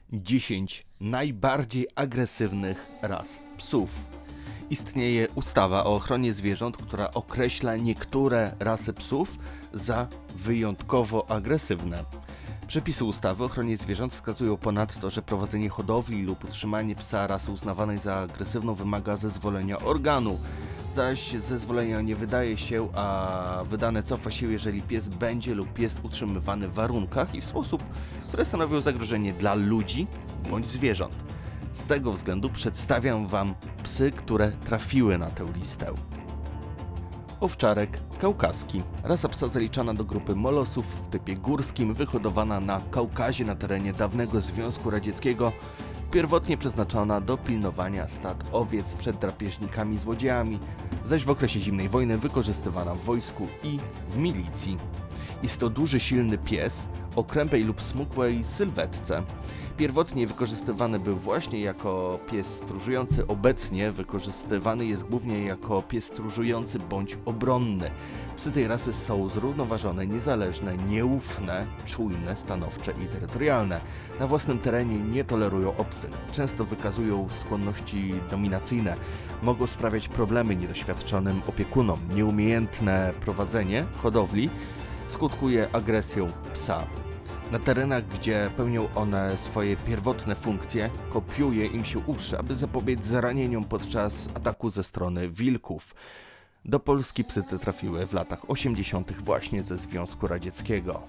10 najbardziej agresywnych ras psów. Istnieje ustawa o ochronie zwierząt, która określa niektóre rasy psów za wyjątkowo agresywne. Przepisy ustawy o ochronie zwierząt wskazują ponadto, że prowadzenie hodowli lub utrzymanie psa rasy uznawanej za agresywną wymaga zezwolenia organu, zaś zezwolenia nie wydaje się, a wydane cofa się, jeżeli pies będzie lub jest utrzymywany w warunkach i w sposób, które stanowią zagrożenie dla ludzi bądź zwierząt. Z tego względu przedstawiam Wam psy, które trafiły na tę listę. Owczarek kaukaski. Rasa psa zaliczana do grupy molosów w typie górskim, wyhodowana na Kaukazie na terenie dawnego Związku Radzieckiego, pierwotnie przeznaczona do pilnowania stad owiec przed drapieżnikami złodziejami, zaś w okresie zimnej wojny wykorzystywana w wojsku i w milicji. Jest to duży, silny pies o krępej lub smukłej sylwetce. Pierwotnie wykorzystywany był właśnie jako pies stróżujący, obecnie wykorzystywany jest głównie jako pies stróżujący bądź obronny. Psy tej rasy są zrównoważone, niezależne, nieufne, czujne, stanowcze i terytorialne. Na własnym terenie nie tolerują obcych, często wykazują skłonności dominacyjne, mogą sprawiać problemy niedoświadczonym opiekunom. Nieumiejętne prowadzenie hodowli skutkuje agresją psa. Na terenach, gdzie pełnią one swoje pierwotne funkcje, kopiuje im się uszy, aby zapobiec zranieniom podczas ataku ze strony wilków. Do Polski psy te trafiły w latach 80. właśnie ze Związku Radzieckiego.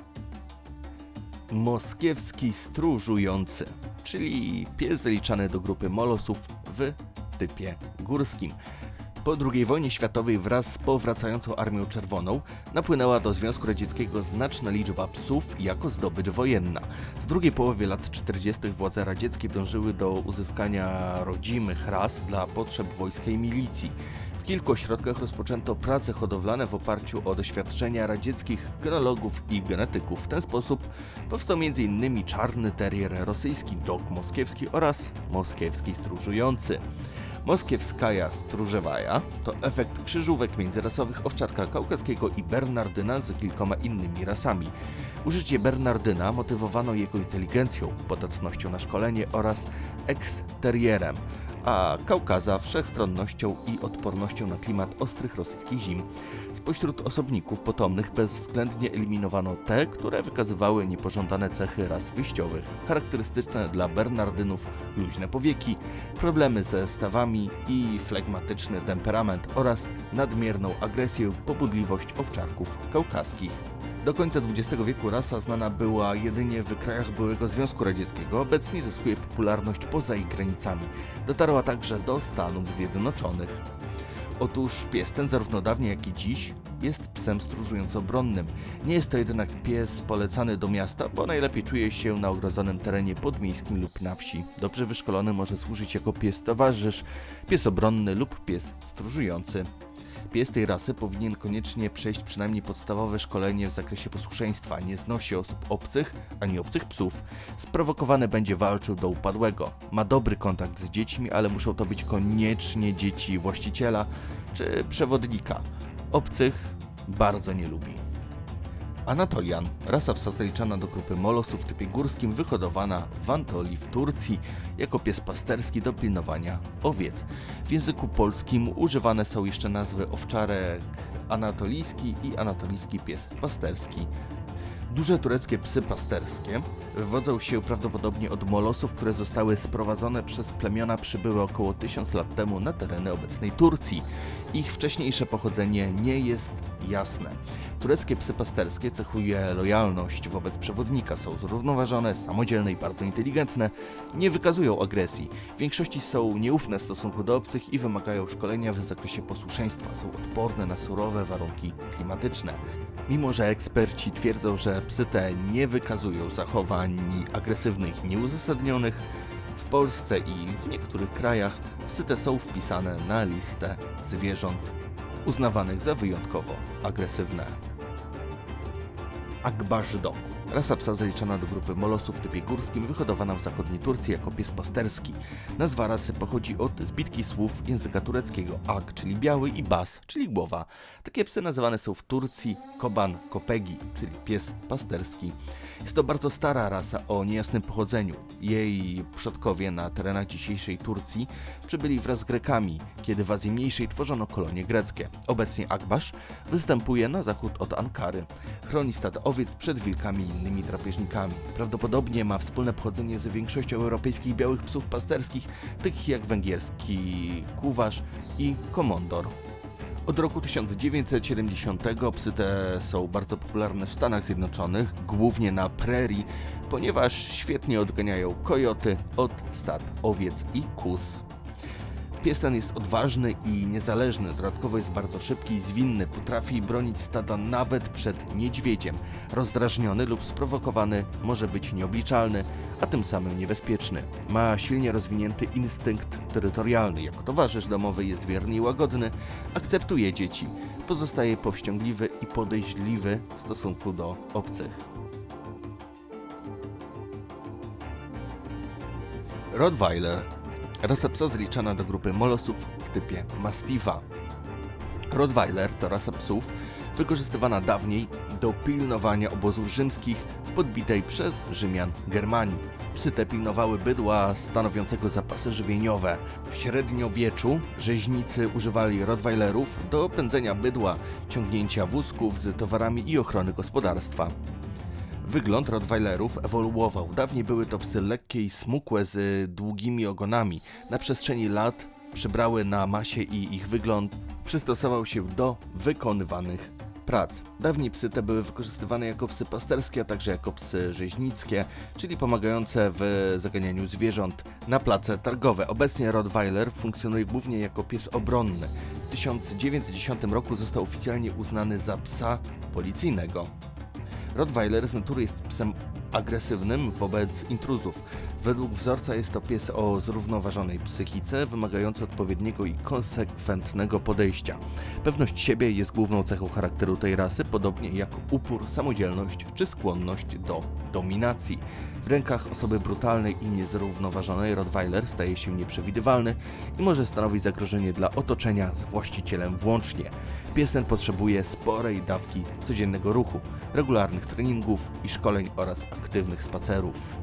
Moskiewski stróżujący, czyli pies zaliczany do grupy molosów w typie górskim. Po II wojnie światowej wraz z powracającą Armią Czerwoną napłynęła do Związku Radzieckiego znaczna liczba psów jako zdobycz wojenna. W drugiej połowie lat 40. władze radzieckie dążyły do uzyskania rodzimych ras dla potrzeb wojska i milicji. W kilku ośrodkach rozpoczęto prace hodowlane w oparciu o doświadczenia radzieckich genologów i genetyków. W ten sposób powstał m.in. czarny terrier, rosyjski dog moskiewski oraz moskiewski stróżujący. Moskiewskaja stróżewaja to efekt krzyżówek międzyrasowych owczarka kaukaskiego i bernardyna z kilkoma innymi rasami. Użycie bernardyna motywowano jego inteligencją, podatnością na szkolenie oraz eksterierem, a kaukaza wszechstronnością i odpornością na klimat ostrych rosyjskich zim. Spośród osobników potomnych bezwzględnie eliminowano te, które wykazywały niepożądane cechy ras wyjściowych, charakterystyczne dla bernardynów luźne powieki, problemy ze stawami i flegmatyczny temperament oraz nadmierną agresję, pobudliwość owczarków kaukaskich. Do końca XX wieku rasa znana była jedynie w krajach byłego Związku Radzieckiego, obecnie zyskuje popularność poza ich granicami. Dotarła także do Stanów Zjednoczonych. Otóż pies ten zarówno dawniej jak i dziś jest psem stróżująco-obronnym. Nie jest to jednak pies polecany do miasta, bo najlepiej czuje się na ogrodzonym terenie podmiejskim lub na wsi. Dobrze wyszkolony może służyć jako pies towarzysz, pies obronny lub pies stróżujący. Pies tej rasy powinien koniecznie przejść przynajmniej podstawowe szkolenie w zakresie posłuszeństwa, nie znosi osób obcych ani obcych psów. Sprowokowany będzie walczył do upadłego. Ma dobry kontakt z dziećmi, ale muszą to być koniecznie dzieci właściciela czy przewodnika. Obcych bardzo nie lubi. Anatolian, rasa psa zaliczana do grupy molosów w typie górskim, wyhodowana w Antolii w Turcji jako pies pasterski do pilnowania owiec. W języku polskim używane są jeszcze nazwy owczarek anatolijski i anatolijski pies pasterski. Duże tureckie psy pasterskie wywodzą się prawdopodobnie od molosów, które zostały sprowadzone przez plemiona przybyłe około 1000 lat temu na tereny obecnej Turcji. Ich wcześniejsze pochodzenie nie jest jasne. Tureckie psy pasterskie cechuje lojalność wobec przewodnika, są zrównoważone, samodzielne i bardzo inteligentne, nie wykazują agresji. W większości są nieufne w stosunku do obcych i wymagają szkolenia w zakresie posłuszeństwa, są odporne na surowe warunki klimatyczne. Mimo że eksperci twierdzą, że psy te nie wykazują zachowań agresywnych i nieuzasadnionych, w Polsce i w niektórych krajach psy te są wpisane na listę zwierząt uznawanych za wyjątkowo agresywne. Akbash Dog. Rasa psa zaliczana do grupy molosów w typie górskim, wyhodowana w zachodniej Turcji jako pies pasterski. Nazwa rasy pochodzi od zbitki słów języka tureckiego ag, czyli biały, i bas, czyli głowa. Takie psy nazywane są w Turcji koban kopegi, czyli pies pasterski. Jest to bardzo stara rasa o niejasnym pochodzeniu. Jej przodkowie na terenach dzisiejszej Turcji przybyli wraz z Grekami, kiedy w Azji Mniejszej tworzono kolonie greckie. Obecnie Akbasz występuje na zachód od Ankary. Chroni stado owiec przed wilkami i innymi drapieżnikami. Prawdopodobnie ma wspólne pochodzenie z większością europejskich białych psów pasterskich, takich jak węgierski kuwasz i komondor. Od roku 1970 psy te są bardzo popularne w Stanach Zjednoczonych, głównie na prerii, ponieważ świetnie odganiają kojoty od stad owiec i kóz. Pies ten jest odważny i niezależny, dodatkowo jest bardzo szybki i zwinny, potrafi bronić stada nawet przed niedźwiedziem. Rozdrażniony lub sprowokowany może być nieobliczalny, a tym samym niebezpieczny. Ma silnie rozwinięty instynkt terytorialny, jako towarzysz domowy jest wierny i łagodny, akceptuje dzieci, pozostaje powściągliwy i podejrzliwy w stosunku do obcych. Rottweiler. Rasa psa zliczana do grupy molosów w typie mastiffa. Rottweiler to rasa psów wykorzystywana dawniej do pilnowania obozów rzymskich w podbitej przez Rzymian Germanii. Psy te pilnowały bydła stanowiącego zapasy żywieniowe. W średniowieczu rzeźnicy używali rottweilerów do pędzenia bydła, ciągnięcia wózków z towarami i ochrony gospodarstwa. Wygląd rottweilerów ewoluował. Dawniej były to psy lekkie i smukłe z długimi ogonami. Na przestrzeni lat przybrały na masie i ich wygląd przystosował się do wykonywanych prac. Dawniej psy te były wykorzystywane jako psy pasterskie, a także jako psy rzeźnickie, czyli pomagające w zaganianiu zwierząt na place targowe. Obecnie Rottweiler funkcjonuje głównie jako pies obronny. W 1910 roku został oficjalnie uznany za psa policyjnego. Rottweiler z natury jest psem agresywnym wobec intruzów. Według wzorca jest to pies o zrównoważonej psychice, wymagający odpowiedniego i konsekwentnego podejścia. Pewność siebie jest główną cechą charakteru tej rasy, podobnie jak upór, samodzielność czy skłonność do dominacji. W rękach osoby brutalnej i niezrównoważonej Rottweiler staje się nieprzewidywalny i może stanowić zagrożenie dla otoczenia z właścicielem włącznie. Pies ten potrzebuje sporej dawki codziennego ruchu, regularnych treningów i szkoleń oraz aktywnych spacerów.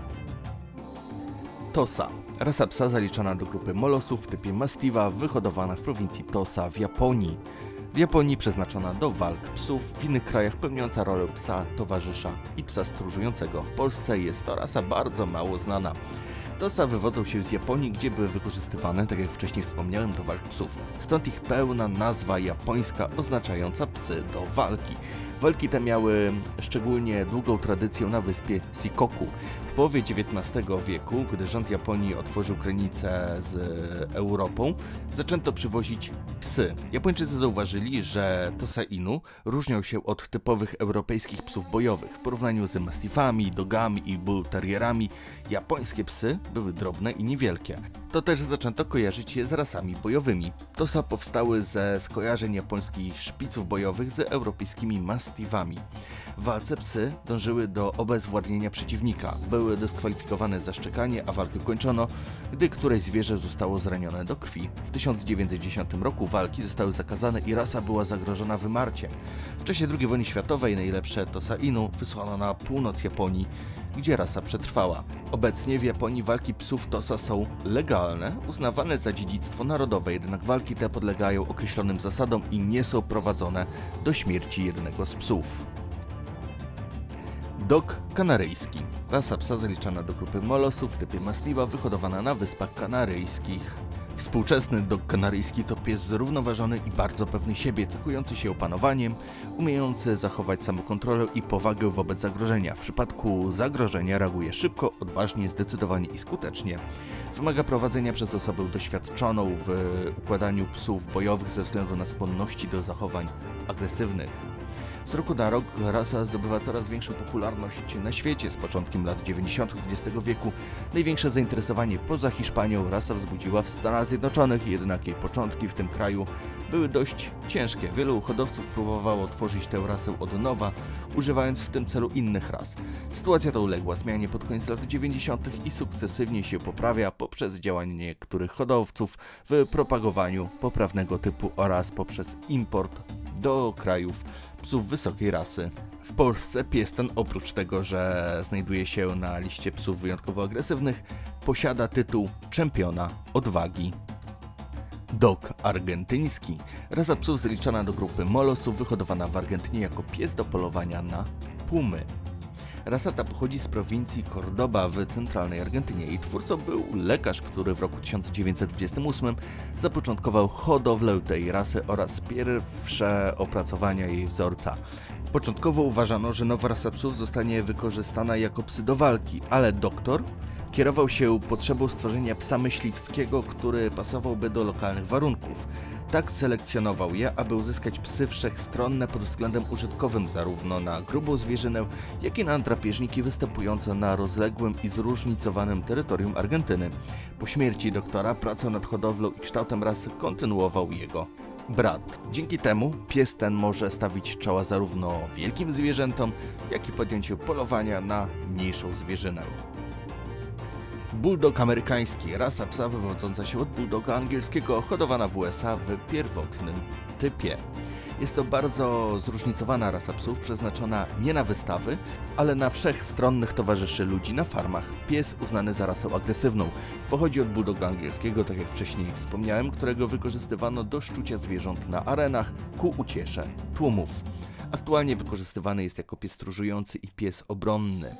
Tosa. Rasa psa zaliczana do grupy molosów w typie mastiffa, wyhodowana w prowincji Tosa w Japonii. W Japonii przeznaczona do walk psów, w innych krajach pełniąca rolę psa towarzysza i psa stróżującego. W Polsce jest to rasa bardzo mało znana. Tosa wywodzą się z Japonii, gdzie były wykorzystywane, tak jak wcześniej wspomniałem, do walk psów. Stąd ich pełna nazwa japońska oznaczająca psy do walki. Walki te miały szczególnie długą tradycję na wyspie Shikoku. W połowie XIX wieku, gdy rząd Japonii otworzył granicę z Europą, zaczęto przywozić psy. Japończycy zauważyli, że Tosa Inu różnią się od typowych europejskich psów bojowych. W porównaniu z mastiffami, dogami i bull terrierami, japońskie psy były drobne i niewielkie. To też zaczęto kojarzyć je z rasami bojowymi. Tosa powstały ze skojarzeń japońskich szpiców bojowych z europejskimi mastiffami. W walce psy dążyły do obezwładnienia przeciwnika. Były dyskwalifikowane za szczekanie, a walkę kończono, gdy któreś zwierzę zostało zranione do krwi. W 1910 roku walki zostały zakazane i rasa była zagrożona wymarciem. W czasie II wojny światowej najlepsze Tosa Inu wysłano na północ Japonii, gdzie rasa przetrwała. Obecnie w Japonii walki psów Tosa są legalne, uznawane za dziedzictwo narodowe, jednak walki te podlegają określonym zasadom i nie są prowadzone do śmierci jednego z psów. Dog kanaryjski. Rasa psa zaliczana do grupy molosów w typie mastiffa, wyhodowana na Wyspach Kanaryjskich. Współczesny dog kanaryjski to pies zrównoważony i bardzo pewny siebie, cechujący się opanowaniem, umiejący zachować samokontrolę i powagę wobec zagrożenia. W przypadku zagrożenia reaguje szybko, odważnie, zdecydowanie i skutecznie. Wymaga prowadzenia przez osobę doświadczoną w układaniu psów bojowych ze względu na skłonności do zachowań agresywnych. Z roku na rok rasa zdobywa coraz większą popularność na świecie. Z początkiem lat 90. XX wieku największe zainteresowanie poza Hiszpanią rasa wzbudziła w Stanach Zjednoczonych, jednak jej początki w tym kraju były dość ciężkie. Wielu hodowców próbowało tworzyć tę rasę od nowa, używając w tym celu innych ras. Sytuacja ta uległa zmianie pod koniec lat 90. i sukcesywnie się poprawia poprzez działanie niektórych hodowców w propagowaniu poprawnego typu oraz poprzez import do krajów psów wysokiej rasy. W Polsce pies ten, oprócz tego, że znajduje się na liście psów wyjątkowo agresywnych, posiada tytuł czempiona odwagi. Dog argentyński. Rasa psów zliczana do grupy molosów, wyhodowana w Argentynie jako pies do polowania na pumy. Rasa ta pochodzi z prowincji Cordoba w centralnej Argentynie. Jej twórcą był lekarz, który w roku 1928 zapoczątkował hodowlę tej rasy oraz pierwsze opracowania jej wzorca. Początkowo uważano, że nowa rasa psów zostanie wykorzystana jako psy do walki, ale doktor kierował się potrzebą stworzenia psa myśliwskiego, który pasowałby do lokalnych warunków. Tak selekcjonował je, aby uzyskać psy wszechstronne pod względem użytkowym zarówno na grubą zwierzynę, jak i na drapieżniki występujące na rozległym i zróżnicowanym terytorium Argentyny. Po śmierci doktora pracę nad hodowlą i kształtem rasy kontynuował jego brat. Dzięki temu pies ten może stawić czoła zarówno wielkim zwierzętom, jak i podjęciu polowania na mniejszą zwierzynę. Bulldog amerykański, rasa psa wywodząca się od bulldoga angielskiego, hodowana w USA w pierwotnym typie. Jest to bardzo zróżnicowana rasa psów, przeznaczona nie na wystawy, ale na wszechstronnych towarzyszy ludzi na farmach. Pies uznany za rasę agresywną. Pochodzi od bulldoga angielskiego, tak jak wcześniej wspomniałem, którego wykorzystywano do szczucia zwierząt na arenach ku uciesze tłumów. Aktualnie wykorzystywany jest jako pies stróżujący i pies obronny.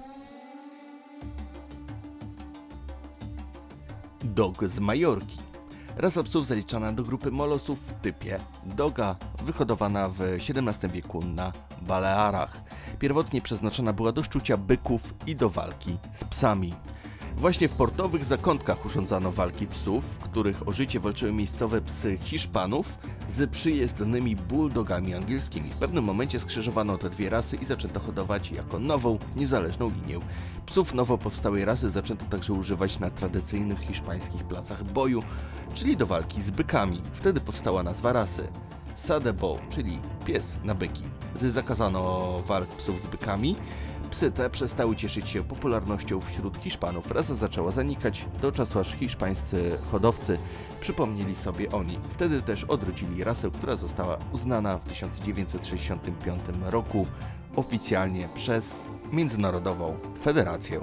Dog z Majorki. Rasa psów zaliczana do grupy molosów w typie doga, wyhodowana w XVII wieku na Balearach. Pierwotnie przeznaczona była do szczucia byków i do walki z psami. Właśnie w portowych zakątkach urządzano walki psów, w których o życie walczyły miejscowe psy Hiszpanów z przyjezdnymi bulldogami angielskimi. W pewnym momencie skrzyżowano te dwie rasy i zaczęto hodować jako nową, niezależną linię. Psów nowo powstałej rasy zaczęto także używać na tradycyjnych hiszpańskich placach boju, czyli do walki z bykami. Wtedy powstała nazwa rasy Sadebo, czyli pies na byki. Gdy zakazano walk psów z bykami, psy te przestały cieszyć się popularnością wśród Hiszpanów. Rasa zaczęła zanikać do czasu, aż hiszpańscy hodowcy przypomnieli sobie o niej. Wtedy też odrodzili rasę, która została uznana w 1965 roku oficjalnie przez Międzynarodową Federację.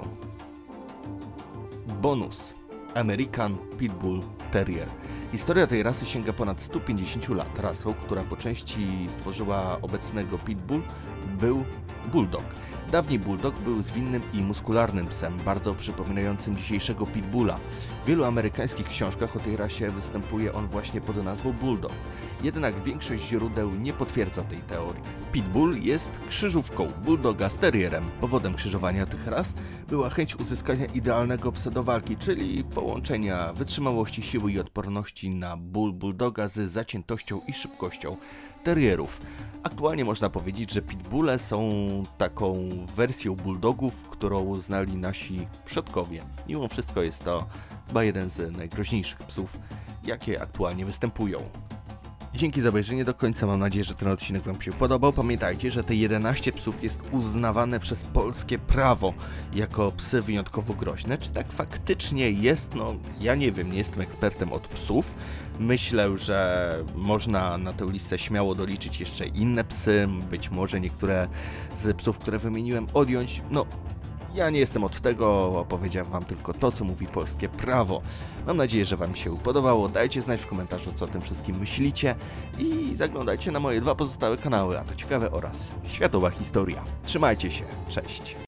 Bonus. American Pitbull Terrier. Historia tej rasy sięga ponad 150 lat. Rasą, która po części stworzyła obecnego Pitbull, był Bulldog. Dawniej Bulldog był zwinnym i muskularnym psem, bardzo przypominającym dzisiejszego Pitbulla. W wielu amerykańskich książkach o tej rasie występuje on właśnie pod nazwą Bulldog. Jednak większość źródeł nie potwierdza tej teorii. Pitbull jest krzyżówką Bulldoga z Terrierem. Powodem krzyżowania tych ras była chęć uzyskania idealnego psa do walki, czyli połączenia wytrzymałości, siły i odporności na ból Bulldoga z zaciętością i szybkością terrierów. Aktualnie można powiedzieć, że pitbulle są taką wersją bulldogów, którą znali nasi przodkowie. Mimo wszystko jest to chyba jeden z najgroźniejszych psów, jakie aktualnie występują. Dzięki za obejrzenie do końca, mam nadzieję, że ten odcinek Wam się podobał. Pamiętajcie, że te 11 psów jest uznawane przez polskie prawo jako psy wyjątkowo groźne. Czy tak faktycznie jest? No, ja nie wiem, nie jestem ekspertem od psów. Myślę, że można na tę listę śmiało doliczyć jeszcze inne psy, być może niektóre z psów, które wymieniłem, odjąć. No, ja nie jestem od tego, opowiedziałem Wam tylko to, co mówi polskie prawo. Mam nadzieję, że Wam się podobało. Dajcie znać w komentarzu, co o tym wszystkim myślicie i zaglądajcie na moje dwa pozostałe kanały, a to ciekawe oraz światowa historia. Trzymajcie się, cześć!